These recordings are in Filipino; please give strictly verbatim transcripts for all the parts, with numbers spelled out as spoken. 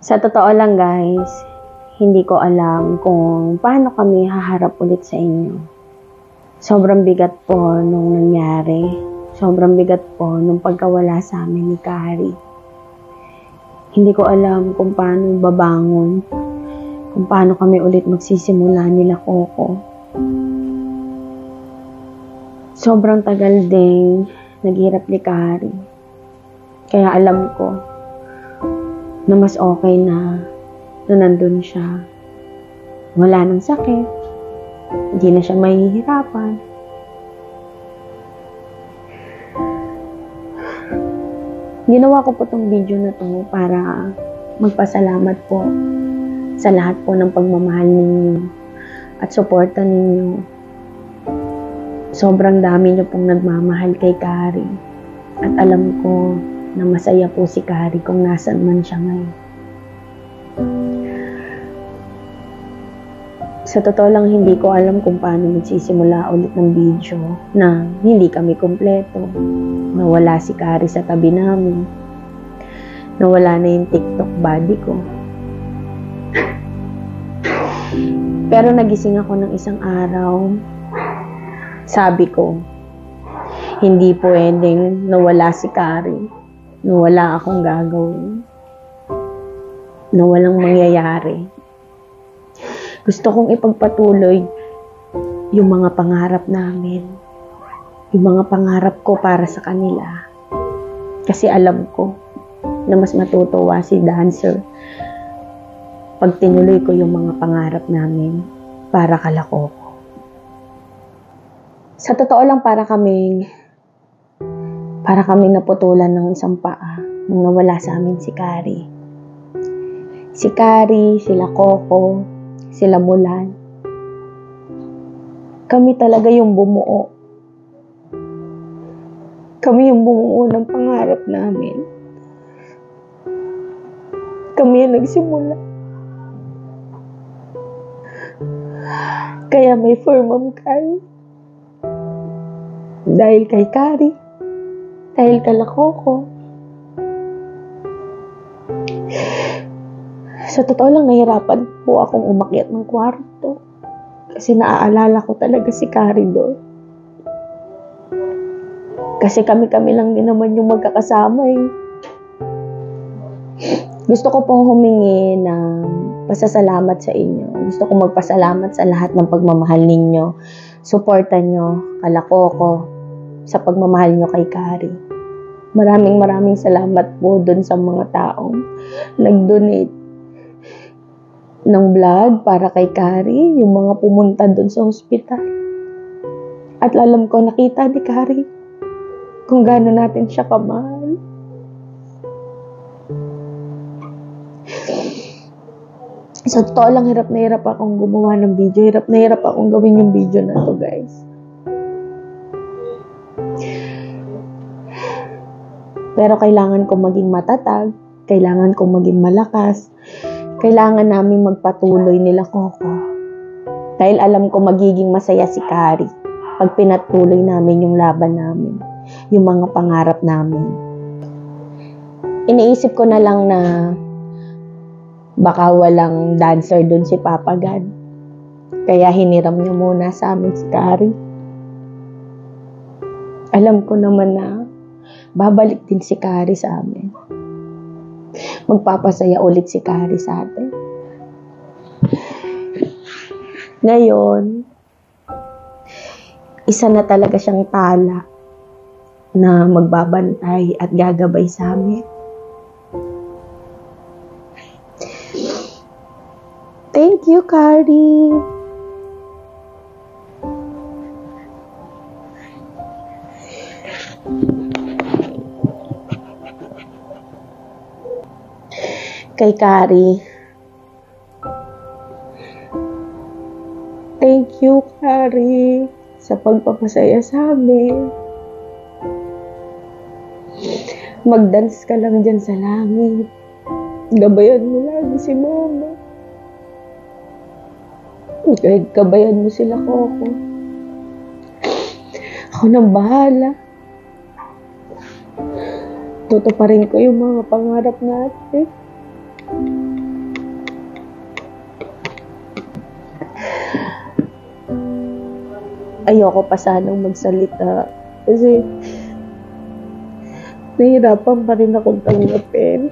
Sa totoo lang guys, hindi ko alam kung paano kami haharap ulit sa inyo. Sobrang bigat po nung nangyari. Sobrang bigat po nung pagkawala sa amin ni Kari. Hindi ko alam kung paano babangon, kung paano kami ulit magsisimula nila Coco. Sobrang tagal ding naghirap ni Kari. Kaya alam ko na mas okay na na nandun siya. Wala nang sakit. Hindi na siya mahihirapan. Ginawa ko po tong video na to para magpasalamat po sa lahat po ng pagmamahal ninyo at suporta ninyo. Sobrang dami niyo pong nagmamahal kay Kari. At alam ko na masaya po si Kari kung nasan man siya ngayon. Sa totoo lang, hindi ko alam kung paano magsisimula ulit ng video na hindi kami kumpleto. Nawala si Kari sa tabi namin. Nawala na yung TikTok body ko. Pero nagising ako ng isang araw. Sabi ko, hindi pwedeng nawala si Kari. Nawala akong gagawin. Na walang mangyayari. Gusto kong ipagpatuloy yung mga pangarap namin. Yung mga pangarap ko para sa kanila. Kasi alam ko na mas matutuwa si Dancer pag tinuloy ko yung mga pangarap namin para kala Coco. Sa totoo lang, para kaming para kami naputulan ng isang paa nung nawala sa amin si Kari. Si Kari, sila Coco, sila Mulan. Kami talaga yung bumuo. Kami yung bumuo ng pangarap namin. Kami yung nagsimula. Kaya may for Ma'am Kari. Dahil kay Kari. Dahil kala Coco. Sa totoo lang, nahirapan po akong umakyat ng kwarto. Kasi naaalala ko talaga si Kari doon. Kasi kami-kami lang din naman yung magkakasama eh. Gusto ko pong humingi ng pasasalamat sa inyo. Gusto ko magpasalamat sa lahat ng pagmamahal ninyo. Suporta nyo kala Coco sa pagmamahal nyo kay Kari. Maraming maraming salamat po dun sa mga taong nag-donate ng blood para kay Kari, yung mga pumunta dun sa hospital. At alam ko, nakita ni Kari kung gaano natin siya kamahal. Sa totoo lang, hirap na hirap akong gumawa ng video. Hirap na hirap akong gawin yung video na to, guys. Pero kailangan kong maging matatag. Kailangan kong maging malakas. Kailangan namin magpatuloy nila Coco. Dahil alam ko magiging masaya si Kari pag pinatuloy namin yung laban namin. Yung mga pangarap namin. Iniisip ko na lang na baka walang dancer dun si Papa God. Kaya hiniram niya muna sa amin si Kari. Alam ko naman na babalik din si Kari sa amin. Magpapasaya ulit si Kari sa atin. Ngayon, isa na talaga siyang tala na magbabantay at gagabay sa amin. Thank you, Kari. Kay Kari. Thank you, Kari, sa pagpapasaya sa amin. Mag-dance ka lang dyan sa langit. Gabayan mo lagi si Mama. Kahit gabayan mo sila Coco. Ako nang bahala. Tutuparin ko yung mga pangarap natin. ayoko pa sanang magsalita. Kasi, nahihirapan pa rin akong tanggapin.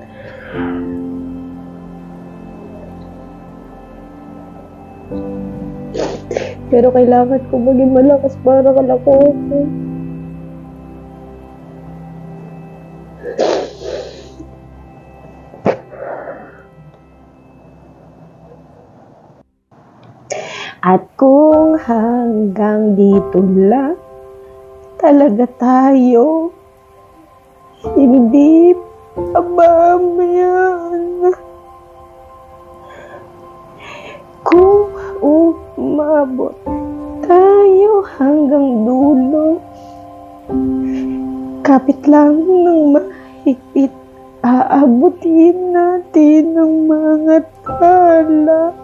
Pero kailangan ko maging malakas para kalako ko. At kung hanggang dito lang talaga tayo, hindi pa ba mayan? Kung umabot tayo hanggang dulo, kapit lang ng mahigpit, aabutin natin ang mga tala.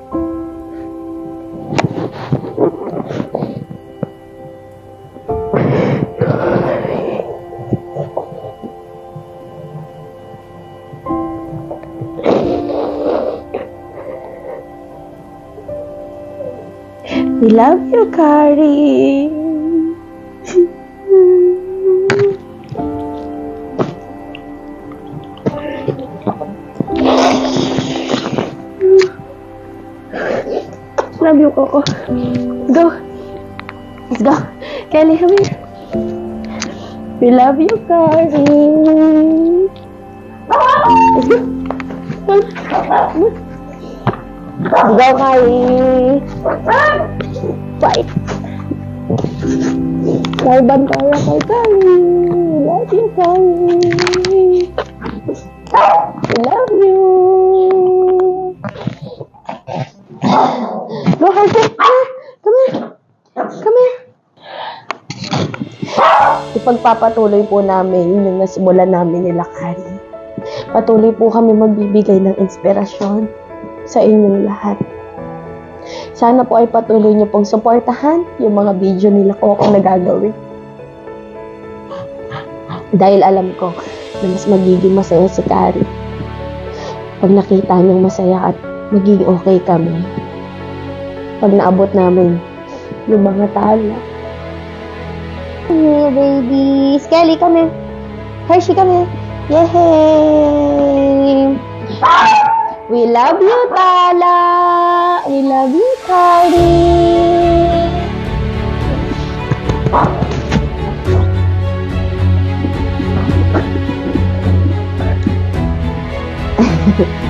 We love you, Kari. Love you, Coco. Let's go. Let's go. Kelly, come here. We love you, Kari. Let's go. Come on. Go, Kari. Bye. Kay bantaya kay Kari. Love you, Kari. Love you. Go, Kari. Come here. Come here. Ipagpapatuloy po namin yung nasimulan namin nila, Kari. Patuloy po kami magbibigay ng inspirasyon sa inyong lahat. Sana po ay patuloy niyo pong suportahan yung mga video nila ko kung nagagawin. Dahil alam ko na mas magiging masaya si Kari pag nakita niyang masaya at magiging okay kami pag naabot namin yung mga tala. Hey, baby. Skelly, come here. Hershey, come here. Yay! We love you, Tala. We love you, Kari.